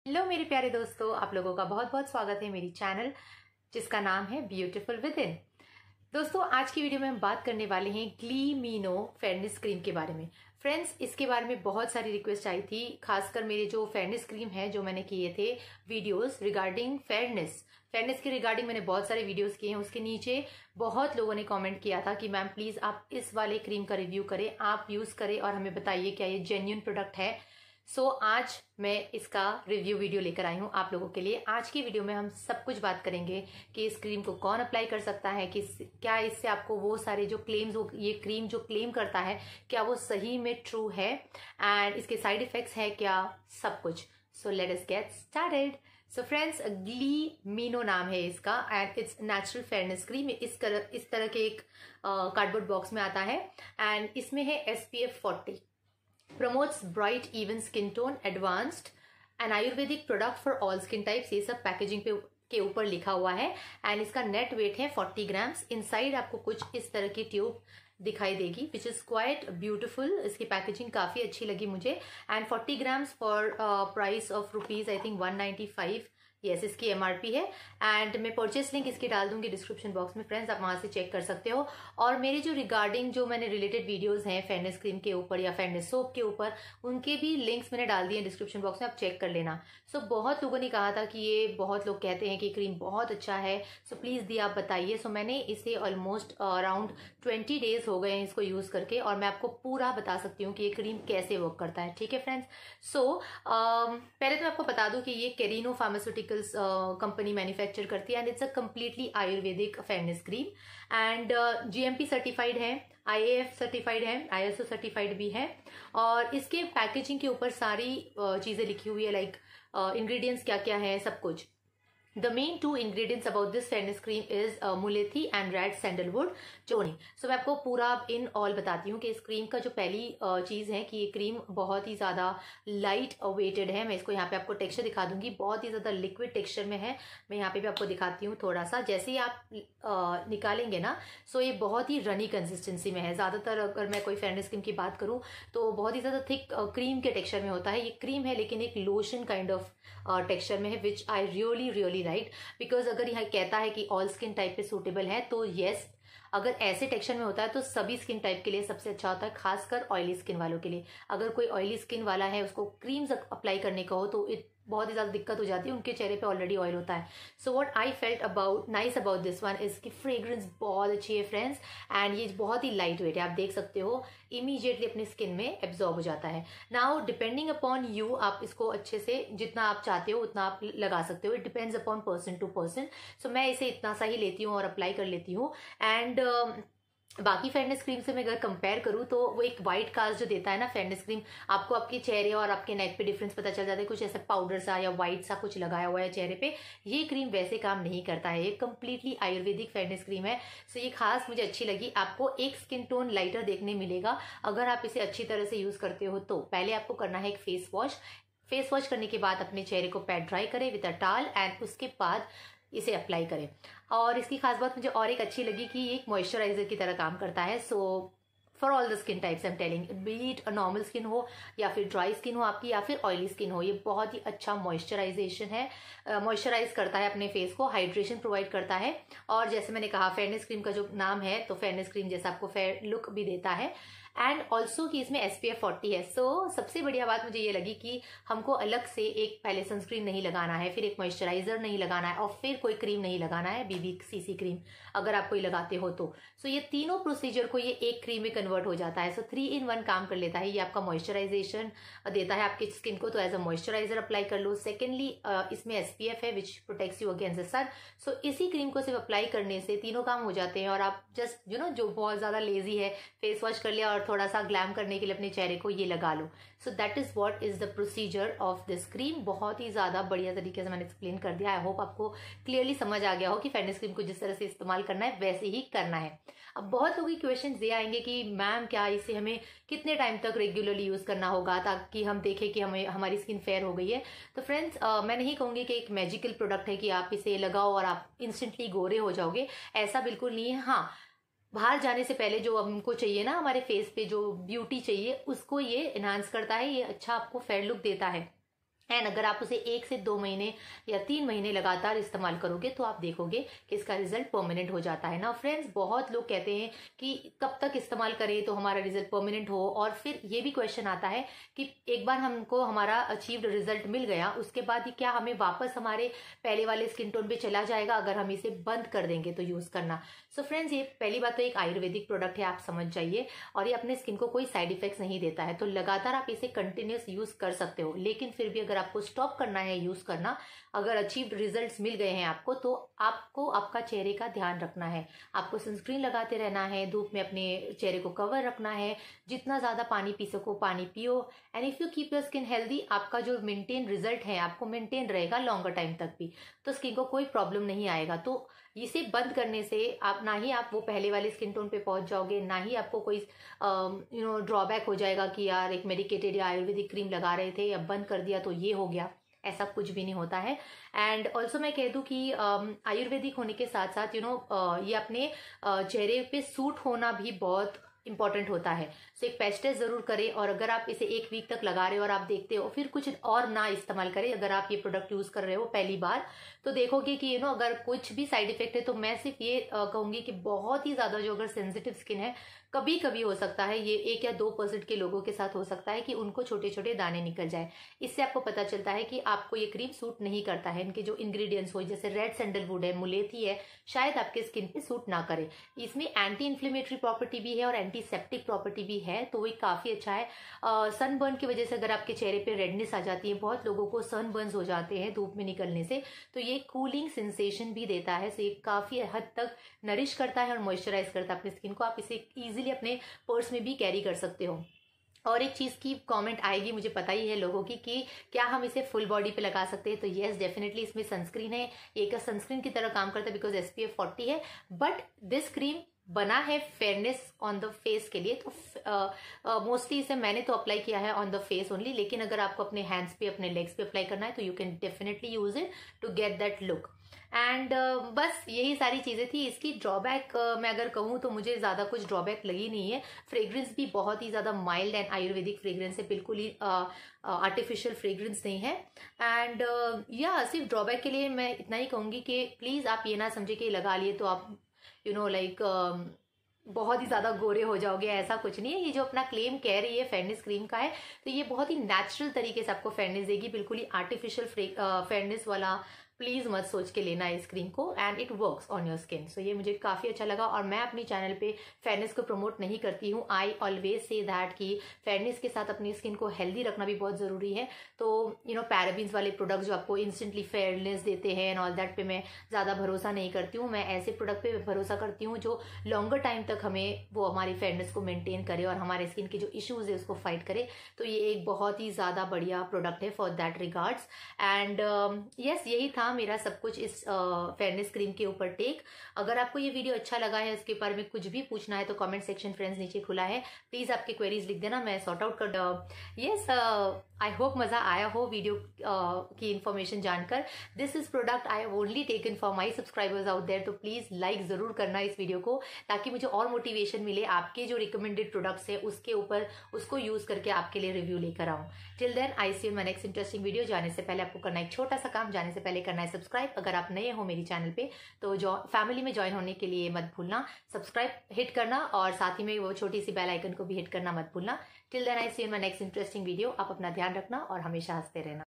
Hello मेरे प्यारे दोस्तों, आप लोगों का बहुत बहुत स्वागत है मेरी चैनल जिसका नाम है ब्यूटीफुल विद इन। दोस्तों, आज की वीडियो में हम बात करने वाले हैं ग्लीमिनो फेयरनेस क्रीम के बारे में। फ्रेंड्स, इसके बारे में बहुत सारी रिक्वेस्ट आई थी, खासकर मेरे जो फेयरनेस क्रीम है जो मैंने किए थे वीडियोस रिगार्डिंग फेयरनेस के रिगार्डिंग मैंने बहुत सारे वीडियोस किए हैं। उसके नीचे बहुत लोगों ने कमेंट किया था कि मैम प्लीज आप इस वाले क्रीम का रिव्यू करें, आप यूज करें और हमें बताइए क्या ये जेन्युइन प्रोडक्ट है। आज मैं इसका रिव्यू वीडियो लेकर आई हूँ आप लोगों के लिए। आज की वीडियो में हम सब कुछ बात करेंगे कि इस क्रीम को कौन अप्लाई कर सकता है, कि क्या इससे आपको वो सारे जो क्लेम्स ये क्रीम जो क्लेम करता है क्या वो सही में ट्रू है, एंड इसके साइड इफेक्ट्स है क्या, सब कुछ। So let us get started. So friends, ग्लीमिनो नाम है इसका and it's natural fairness cream. इस तरह के एक कार्डबोर्ड बॉक्स में आता है एंड इसमें है SPF 40, promotes bright even skin tone, advanced and Ayurvedic product for all skin types, ये सब पैकेजिंग के ऊपर लिखा हुआ है। एंड इसका नेट वेट है 40 ग्राम्स। इनसाइड आपको कुछ इस तरह की ट्यूब दिखाई देगी विच इज क्वाइट ब्यूटिफुल। इसकी पैकेजिंग काफी अच्छी लगी मुझे। And 40 grams for price of rupees I think 195। Yes, इसकी MRP है। एंड मैं परचेस लिंक इसकी डाल दूंगी डिस्क्रिप्शन बॉक्स में, फ्रेंड्स आप वहां से चेक कर सकते हो। और मेरे जो रिगार्डिंग जो मैंने रिलेटेड वीडियोस हैं फेयरनेस क्रीम के ऊपर या फेयरनेस सोप के ऊपर, उनके भी लिंक्स मैंने डाल दिए डिस्क्रिप्शन बॉक्स में, आप चेक कर लेना। बहुत लोगों ने कहा था कि ये बहुत लोग कहते हैं कि क्रीम बहुत अच्छा है, प्लीज दी आप बताइए। मैंने इसे ऑलमोस्ट अराउंड 20 डेज हो गए हैं इसको यूज करके, और मैं आपको पूरा बता सकती हूँ कि ये क्रीम कैसे वर्क करता है। ठीक है फ्रेंड्स। पहले तो मैं आपको बता दूं कि ये कैरिनो फार्मास्यूटिकल्स कंपनी मैन्युफैक्चर करती है and it's a completely Ayurvedic fairness cream and GMP certified है, IAF सर्टिफाइड है, ISO सर्टिफाइड भी है। और इसके पैकेजिंग के ऊपर सारी चीजें लिखी हुई है, लाइक इंग्रेडिएंट्स क्या क्या है, सब कुछ। The main two ingredients about this fairness cream is मुलेथी and red sandalwood चोनी। मैं आपको पूरा इन ऑल बताती हूँ कि इस क्रीम का जो पहली चीज है कि ये क्रीम बहुत ही ज्यादा लाइट वेटेड है। मैं इसको यहाँ पे आपको टेक्सचर दिखा दूंगी, बहुत ही ज्यादा लिक्विड टेक्सचर में है। मैं यहाँ पे भी आपको दिखाती हूँ थोड़ा सा। जैसे ही आप निकालेंगे ना, ये बहुत ही रनी कंसिस्टेंसी में है। ज्यादातर अगर मैं कोई फेयरनेस क्रीम की बात करूँ तो बहुत ही ज्यादा थिक क्रीम के टेक्सचर में होता है। ये क्रीम है लेकिन एक लोशन काइंड ऑफ टेक्सचर में है, which I really right. Because अगर यहाँ कहता है कि ऑल स्किन टाइप पे सूटेबल है, तो यस, अगर ऐसे टेक्सचर में होता है तो सभी स्किन टाइप के लिए सबसे अच्छा होता है, खासकर ऑयली स्किन वालों के लिए। अगर कोई ऑयली स्किन वाला है, उसको क्रीम्स अप्लाई करने का हो तो बहुत ही ज्यादा दिक्कत हो जाती है, उनके चेहरे पे ऑलरेडी ऑयल होता है। What I felt nice about this one is की फ्रेग्रेंस बहुत अच्छी है फ्रेंड्स, एंड ये बहुत ही लाइट वेट है। आप देख सकते हो इमीडिएटली अपनी स्किन में एब्जॉर्ब हो जाता है। नाउ डिपेंडिंग अपॉन यू, आप इसको अच्छे से जितना आप चाहते हो उतना आप लगा सकते हो। It depends upon person to person. मैं इसे इतना सा ही लेती हूँ और अप्लाई कर लेती हूँ। एंड बाकी फेयरनेस क्रीम से मैं अगर कंपेयर करूं तो वो एक व्हाइट कास्ट जो देता है ना फेयरनेस क्रीम, आपको आपके चेहरे और आपके नेक पे डिफरेंस पता चल जाता है, कुछ ऐसा पाउडर सा या व्हाइट सा कुछ लगाया हुआ है चेहरे पे। ये क्रीम वैसे काम नहीं करता है, ये कंप्लीटली आयुर्वेदिक फेयरनेस क्रीम है। ये खास मुझे अच्छी लगी। आपको एक स्किन टोन लाइटर देखने मिलेगा अगर आप इसे अच्छी तरह से यूज करते हो। तो पहले आपको करना है एक फेस वॉश करने के बाद अपने चेहरे को पैट ड्राई करें विद अ टॉवल एंड उसके बाद इसे अप्लाई करें। और इसकी खास बात मुझे और एक अच्छी लगी कि ये एक मॉइस्चराइजर की तरह काम करता है। For all the skin types I am telling, be it normal skin हो या फिर ड्राई स्किन हो आपकी या फिर ऑयली स्किन हो, ये बहुत ही अच्छा मॉइस्चराइजेशन है। मॉइस्चराइज करता है अपने फेस को, हाइड्रेशन प्रोवाइड करता है। और जैसे मैंने कहा फेयरनेस क्रीम का जो नाम है, तो फेयरनेस क्रीम जैसा आपको फेयर लुक भी देता है। एंड ऑल्सो कि इसमें SPF 40 है। सबसे बढ़िया बात मुझे ये लगी कि हमको अलग से एक पहले सनस्क्रीन नहीं लगाना है, फिर एक मॉइस्चराइजर नहीं लगाना है, और फिर कोई क्रीम नहीं लगाना है, BBCC क्रीम अगर आप कोई लगाते हो तो। ये तीनों प्रोसीजर को ये एक क्रीम में कन्वर्ट हो जाता है। 3 in 1 काम कर लेता है। ये आपका मॉइस्चराइजेशन देता है आपकी स्किन को, तो एज अ मॉइस्चराइजर अप्लाई कर लो। सेकेंडली इसमें SPF है which protects you against the sun. इसी क्रीम को सिर्फ अप्लाई करने से तीनों काम हो जाते हैं। और आप जस्ट जो बहुत ज्यादा लेजी है, फेस वॉश कर लिया और थोड़ा सा ग्लैम करने के लिए अपने चेहरे को ये लगा लो। That is what is the procedure of this cream. बहुत ही ज्यादा बढ़िया तरीके से मैंने एक्सप्लेन कर दिया। आई होप आपको क्लियरली समझ आ गया हो कि फेयरनेस क्रीम को जिस तरह से इस्तेमाल करना है वैसे ही करना है। अब बहुत लोगों के क्वेश्चन ये आएंगे कि मैम क्या इसे हमें कितने टाइम तक रेगुलरली यूज करना होगा ताकि हम देखें कि हमारी स्किन फेयर हो गई है। तो फ्रेंड्स, मैं नहीं कहूंगी कि एक मैजिकल प्रोडक्ट है कि आप इसे लगाओ और आप इंस्टेंटली गोरे हो जाओगे, ऐसा बिल्कुल नहीं है। हाँ, बाहर जाने से पहले जो हमको चाहिए ना, हमारे फेस पे जो ब्यूटी चाहिए, उसको ये एनहांस करता है, ये अच्छा आपको फेयर लुक देता है। एंड अगर आप उसे 1 से 2 महीने या 3 महीने लगातार इस्तेमाल करोगे तो आप देखोगे कि इसका रिजल्ट परमानेंट हो जाता है ना फ्रेंड्स। बहुत लोग कहते हैं कि कब तक इस्तेमाल करें तो हमारा रिजल्ट परमानेंट हो, और फिर ये भी क्वेश्चन आता है कि एक बार हमको हमारा अचीव्ड रिजल्ट मिल गया उसके बाद ही क्या हमें वापस हमारे पहले वाले स्किन टोन पे चला जाएगा अगर हम इसे बंद कर देंगे तो यूज करना। सो फ्रेंड्स, ये पहली बात तो एक आयुर्वेदिक प्रोडक्ट है, आप समझ जाइए, और ये अपने स्किन को कोई साइड इफेक्ट्स नहीं देता है, तो लगातार आप इसे कंटिन्यूस यूज कर सकते हो। लेकिन फिर भी अगर आपको स्टॉप करना है यूज करना, अगर अचीव्ड रिजल्ट्स मिल गए हैं आपको, तो आपको आपका चेहरे का ध्यान रखना है, आपको सनस्क्रीन लगाते रहना है, धूप में अपने चेहरे को कवर रखना है, जितना ज्यादा पानी पी सको पानी पियो, and if you keep your skin healthy, आपका जो मेंटेन रिजल्ट है आपको मेंटेन रहेगा लॉन्गर टाइम तक भी, तो स्किन को कोई प्रॉब्लम नहीं आएगा। तो इसे बंद करने से आप ना ही आप वो पहले वाले स्किन टोन पे पहुंच जाओगे, ना ही आपको कोई ड्रॉबैक हो जाएगा कि यार एक मेडिकेटेड या आयुर्वेदिक क्रीम लगा रहे थे या बंद कर दिया तो ये हो गया, ऐसा कुछ भी नहीं होता है। एंड ऑल्सो मैं कह दूं कि आयुर्वेदिक होने के साथ साथ ये अपने चेहरे पे सूट होना भी बहुत इंपॉर्टेंट होता है। सो एक पैच टेस्ट जरूर करें, और अगर आप इसे 1 वीक तक लगा रहे हो और आप देखते हो फिर कुछ और ना इस्तेमाल करें, अगर आप ये प्रोडक्ट यूज कर रहे हो पहली बार, तो देखोगे कि अगर कुछ भी साइड इफेक्ट है तो मैं सिर्फ ये कहूंगी कि बहुत ही ज्यादा जो अगर सेंसिटिव स्किन है, कभी कभी हो सकता है ये 1 या 2% के लोगों के साथ हो सकता है कि उनको छोटे छोटे दाने निकल जाए। इससे आपको पता चलता है कि आपको ये क्रीम सूट नहीं करता है। इनके जो इंग्रेडिएंट्स हो जैसे रेड सैंडलवुड है, मुलेठी है, शायद आपके स्किन पे सूट ना करे। इसमें एंटी इन्फ्लेमेटरी प्रॉपर्टी भी है और एंटीसेप्टिक प्रॉपर्टी भी है, तो ये काफी अच्छा है। सनबर्न की वजह से अगर आपके चेहरे पे रेडनेस आ जाती है, बहुत लोगों को सनबर्न्स हो जाते हैं धूप में निकलने से, तो ये कूलिंग सेंसेशन भी देता है। सो ये काफी हद तक नरिश करता है और मॉइस्चराइज करता है अपनी स्किन को। आप इसे इजीली अपने पर्स में भी कैरी कर सकते हो। और एक चीज की कमेंट आएगी, मुझे पता ही है लोगों की, कि क्या हम इसे फुल बॉडी पे लगा सकते हैं, तो यस डेफिनेटली इसमें सनस्क्रीन है, एक सनस्क्रीन की तरह काम करता है बिकॉज SPF 40 है, बट दिस क्रीम बना है फेयरनेस ऑन द फेस के लिए। तो मोस्टली इसे मैंने तो अप्लाई किया है ऑन द फेस ओनली, लेकिन अगर आपको अपने हैंड्स पे अपने लेग्स पे अप्लाई करना है तो you can definitely use it to get that look. And बस यही सारी चीजें थी। इसकी ड्रॉबैक मैं अगर कहूँ तो मुझे ज्यादा कुछ ड्रॉबैक लगी नहीं है। फ्रेग्रेंस भी बहुत ही ज्यादा माइल्ड एंड आयुर्वेदिक फ्रेग्रेंस है, बिल्कुल ही आर्टिफिशियल फ्रेग्रेंस नहीं है। एंड या सिर्फ ड्रॉबैक के लिए मैं इतना ही कहूंगी कि प्लीज आप ये ना समझे कि लगा लिए तो आप बहुत ही ज्यादा गोरे हो जाओगे, ऐसा कुछ नहीं है। ये जो अपना क्लेम कह रही है फेयरनेस क्रीम का है, तो ये बहुत ही नेचुरल तरीके से आपको फेयरनेस देगी, बिल्कुल ही आर्टिफिशियल फेयरनेस वाला प्लीज मत सोच के लेना इस क्रीम को, and it works on your skin. So ये मुझे काफी अच्छा लगा। और मैं अपनी चैनल पे फेयरनेस को प्रमोट नहीं करती हूँ। आई ऑलवेज से दैट कि फेयरनेस के साथ अपनी स्किन को हेल्दी रखना भी बहुत जरूरी है। तो पैराबीन्स वाले प्रोडक्ट जो आपको इंस्टेंटली फेयरनेस देते हैं एंड ऑल दैट पे मैं ज्यादा भरोसा नहीं करती हूँ। मैं ऐसे प्रोडक्ट पे भरोसा करती हूँ जो लॉन्गर टाइम तक हमें वो हमारी फेयरनेस को मेंटेन करे और हमारे स्किन के जो इश्यूज है उसको फाइट करे। तो ये एक बहुत ही ज्यादा बढ़िया प्रोडक्ट है for that regards. And yes, यही था मेरा सब कुछ इस फेयरनेस क्रीम के ऊपर टेक। अगर आपको ये वीडियो अच्छा लगा है, इसके बारे में कुछ भी पूछना है तो कमेंट सेक्शन फ्रेंड्स नीचे खुला है, प्लीज आपके क्वेरीज लिख देना, मैं सॉर्ट आउट कर। यस, आई होप मजा आया हो वीडियो की इन्फॉर्मेशन जानकर। This is product I have only taken for my subscribers out there, तो प्लीज लाइक जरूर करना इस वीडियो को, ताकि मुझे और मोटिवेशन मिले आपके जो रिकमेंडेड प्रोडक्ट्स है उसके ऊपर उसको यूज करके आपके लिए रिव्यू लेकर आऊं। Till then I see you my next interesting video. जाने से पहले आपको करना एक छोटा सा काम, जाने से पहले करना है सब्सक्राइब। अगर आप नए हो मेरी चैनल पे तो फैमिली में ज्वाइन होने के लिए मत भूलना सब्सक्राइब हिट करना, और साथ ही में वो छोटी सी बेल आइकन को भी हिट करना मत भूलना। Till then I see you my next interesting video. आप अपना ध्यान रखना और हमेशा हंसते रहना।